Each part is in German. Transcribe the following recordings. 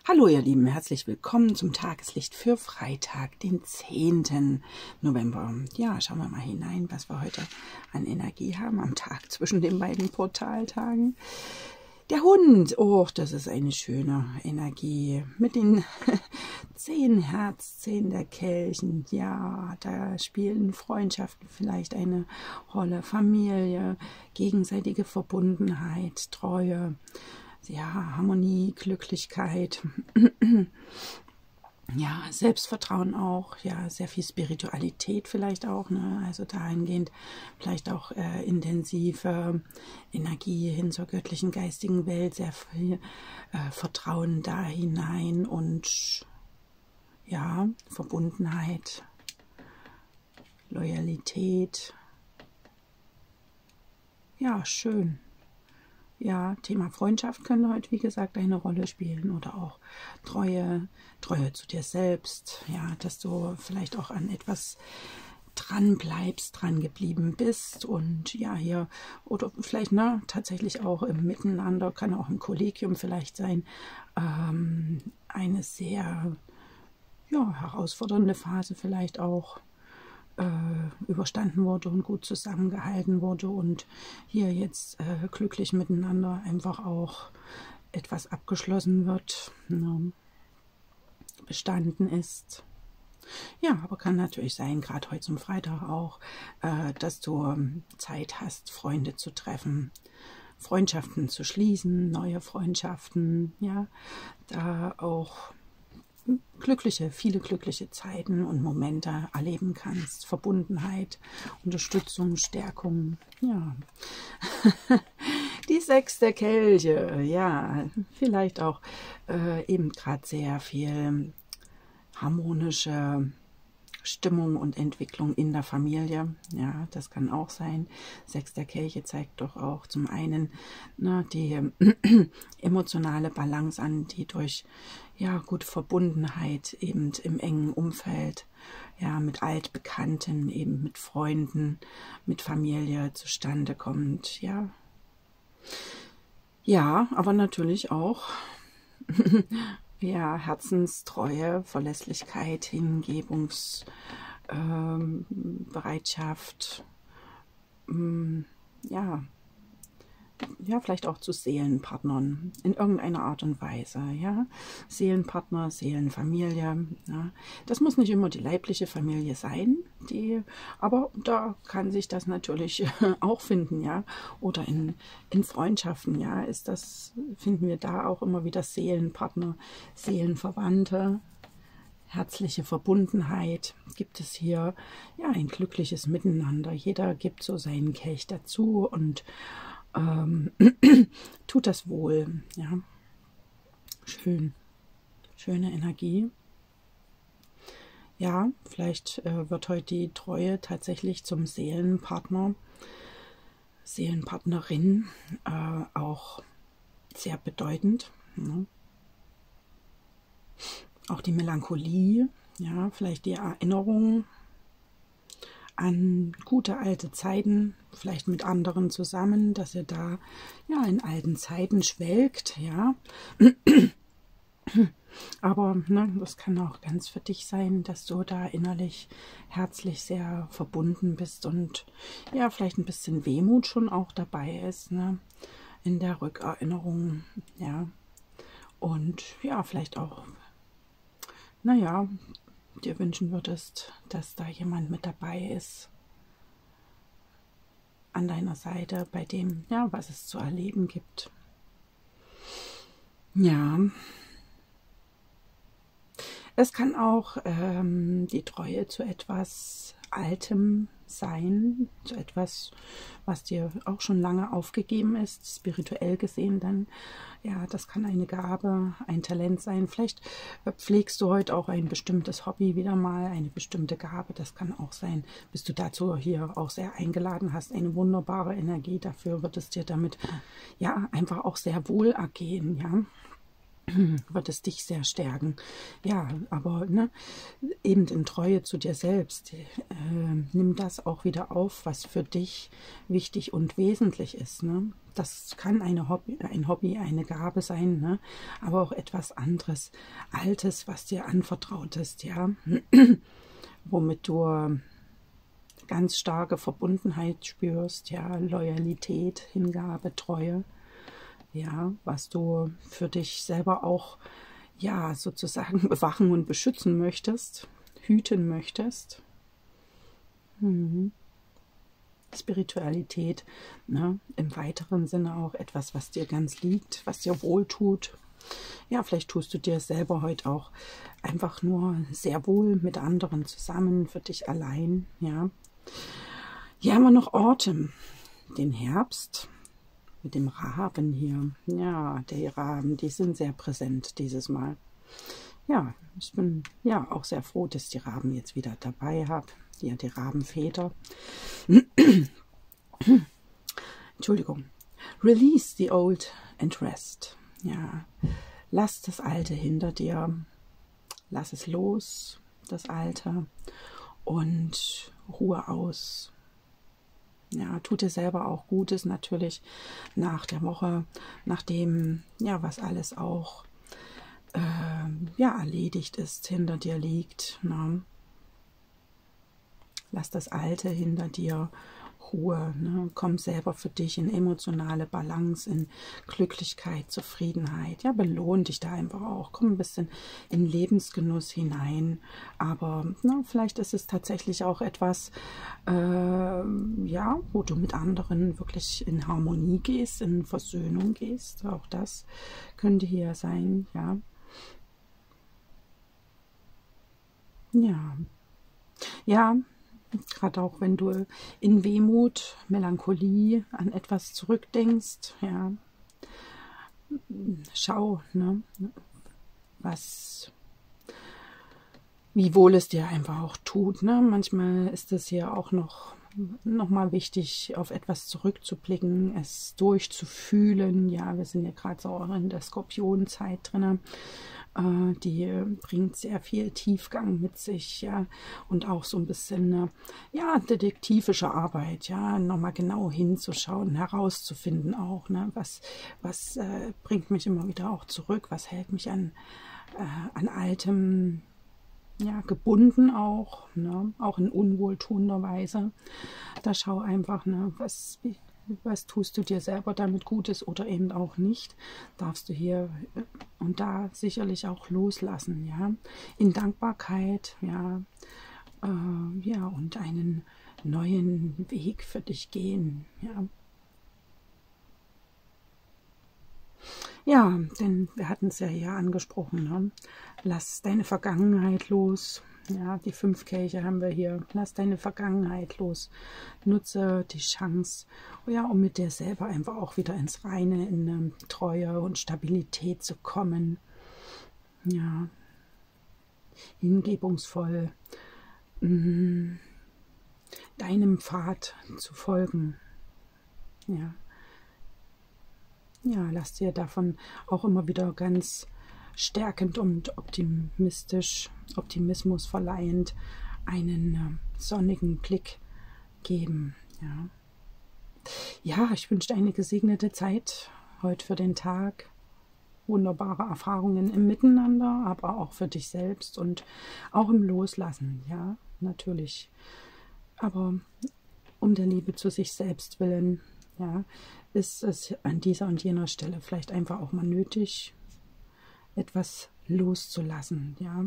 Hallo ihr Lieben, herzlich willkommen zum Tageslicht für Freitag, den 10. November. Ja, schauen wir mal hinein, was wir heute an Energie haben am Tag zwischen den beiden Portaltagen. Der Hund, oh, das ist eine schöne Energie mit den 10 Herz, 10 der Kelchen. Ja, da spielen Freundschaften vielleicht eine Rolle, Familie, gegenseitige Verbundenheit, Treue. Ja, Harmonie, Glücklichkeit, ja, Selbstvertrauen auch, ja, sehr viel Spiritualität vielleicht auch, ne? Also dahingehend vielleicht auch intensive Energie hin zur göttlichen geistigen Welt, sehr viel Vertrauen da hinein und ja, Verbundenheit, Loyalität, ja, schön. Ja, Thema Freundschaft könnte heute, wie gesagt, eine Rolle spielen oder auch Treue zu dir selbst. Ja, dass du vielleicht auch an etwas dran bleibst, dran geblieben bist und ja, hier oder vielleicht tatsächlich auch im Miteinander, kann auch im Kollegium vielleicht sein, eine sehr herausfordernde Phase vielleicht auch überstanden wurde und gut zusammengehalten wurde und hier jetzt glücklich miteinander einfach auch etwas abgeschlossen wird, ne, bestanden ist. Ja, aber kann natürlich sein, gerade heute zum Freitag auch, dass du Zeit hast, Freunde zu treffen, Freundschaften zu schließen, neue Freundschaften, ja, da auch viele glückliche Zeiten und Momente erleben kannst. Verbundenheit, Unterstützung, Stärkung, ja. Die 6 der Kelche, ja, vielleicht auch eben gerade sehr viel harmonische Stimmung und Entwicklung in der Familie, ja, das kann auch sein. 6 der Kelche zeigt doch auch zum einen die emotionale Balance an, die durch gute Verbundenheit eben im engen Umfeld, ja, mit Altbekannten, eben mit Freunden, mit Familie zustande kommt, ja. Ja, aber natürlich auch ja, Herzenstreue, Verlässlichkeit, Hingebungsbereitschaft, ja, vielleicht auch zu Seelenpartnern in irgendeiner Art und Weise, ja, Seelenpartner, Seelenfamilie, ja. Das muss nicht immer die leibliche Familie sein, aber da kann sich das natürlich auch finden, ja, oder in Freundschaften, ja, finden wir da auch immer wieder Seelenpartner, Seelenverwandte. Herzliche Verbundenheit gibt es hier, ja, ein glückliches Miteinander. Jeder gibt so seinen Kelch dazu und tut das wohl, ja. Schöne Energie. Ja, vielleicht wird heute die Treue tatsächlich zum Seelenpartner, Seelenpartnerin auch sehr bedeutend. Ne? Auch die Melancholie, ja, vielleicht die Erinnerung an gute alte Zeiten, vielleicht mit anderen zusammen, dass ihr da ja in alten Zeiten schwelgt, ja. Aber das kann auch ganz für dich sein, dass du da innerlich herzlich sehr verbunden bist und ja, vielleicht ein bisschen Wehmut schon auch dabei ist, ne, in der Rückerinnerung, ja. Und ja, vielleicht auch, dir wünschen würdest, dass da jemand mit dabei ist an deiner Seite, bei dem, ja, was es zu erleben gibt. Ja, es kann auch die Treue zu etwas Altem sein, zu etwas, was dir auch schon lange aufgegeben ist, spirituell gesehen dann. Ja, das kann eine Gabe, ein Talent sein. Vielleicht pflegst du heute auch ein bestimmtes Hobby wieder mal, eine bestimmte Gabe. Das kann auch sein, bis du dazu hier auch sehr eingeladen hast. Eine wunderbare Energie dafür wird es dir damit ja einfach auch sehr wohl ergehen, ja. wird es dich sehr stärken. Ja, aber ne, eben in Treue zu dir selbst. Nimm das auch wieder auf, was für dich wichtig und wesentlich ist. Ne? Das kann ein Hobby, eine Gabe sein, ne? Aber auch etwas anderes, Altes, was dir anvertraut ist, ja, womit du ganz starke Verbundenheit spürst, ja, Loyalität, Hingabe, Treue. Ja, was du für dich selber auch, ja, sozusagen bewachen und beschützen möchtest, hüten möchtest. Spiritualität, ne, im weiteren Sinne auch etwas, was dir ganz liegt, was dir wohltut. Ja, vielleicht tust du dir selber heute auch einfach nur sehr wohl mit anderen zusammen, für dich allein, ja. Hier haben wir noch Autumn, den Herbst. Mit dem Raben hier. Ja, die Raben, die sind sehr präsent dieses Mal. Ja, ich bin ja auch sehr froh, dass ich die Raben jetzt wieder dabei habe. Ja, die Rabenväter. Entschuldigung. Release the old and rest. Ja, lass das Alte hinter dir. Lass es los, das Alte. Und Ruhe aus. Ja, tut dir selber auch Gutes natürlich nach der Woche, nachdem, ja, was alles auch ja, erledigt ist, hinter dir liegt. Ne? Lass das Alte hinter dir, Ruhe. Ne? Komm selber für dich in emotionale Balance, in Glücklichkeit, Zufriedenheit. Ja, belohn dich da einfach auch. Komm ein bisschen in Lebensgenuss hinein. Aber na, vielleicht ist es tatsächlich auch etwas, ja, wo du mit anderen wirklich in Harmonie gehst, in Versöhnung gehst. Auch das könnte hier sein, ja. Ja. Ja. Gerade auch wenn du in Wehmut, Melancholie an etwas zurückdenkst, ja, schau, ne, wie wohl es dir einfach auch tut. Ne? Manchmal ist es hier auch noch mal wichtig, auf etwas zurückzublicken, es durchzufühlen. Ja, wir sind ja gerade so in der Skorpionzeit drin. Die bringt sehr viel Tiefgang mit sich, ja, und auch so ein bisschen, ja, detektivische Arbeit, ja, nochmal genau hinzuschauen, herauszufinden auch, ne, was bringt mich immer wieder auch zurück, was hält mich an Altem, ja, gebunden auch, ne, auch in unwohltuender Weise. Da schau einfach, ne, was tust du dir selber damit Gutes oder eben auch nicht, darfst du hier und da sicherlich auch loslassen, ja, in Dankbarkeit, ja, ja, und einen neuen Weg für dich gehen, ja. Ja, denn wir hatten es ja hier angesprochen, ne? Lass deine Vergangenheit los. Ja, die 5 Kelche haben wir hier. Lass deine Vergangenheit los. Nutze die Chance, ja, um mit dir selber einfach auch wieder ins Reine, in Treue und Stabilität zu kommen. Ja, hingebungsvoll deinem Pfad zu folgen. Ja. Ja, lass dir davon auch immer wieder ganz stärkend und Optimismus verleihend einen sonnigen Blick geben. Ja, ja, ich wünsche dir eine gesegnete Zeit heute für den Tag. Wunderbare Erfahrungen im Miteinander, aber auch für dich selbst und auch im Loslassen. Ja, natürlich. Aber um der Liebe zu sich selbst willen, ja, ist es an dieser und jener Stelle vielleicht einfach auch mal nötig, etwas loszulassen, ja.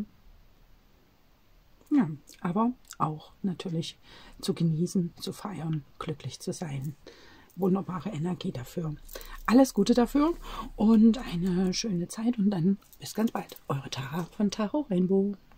Ja, aber auch natürlich zu genießen, zu feiern, glücklich zu sein. Wunderbare Energie dafür. Alles Gute dafür und eine schöne Zeit und dann bis ganz bald. Eure Tara von Tarot Rainbow.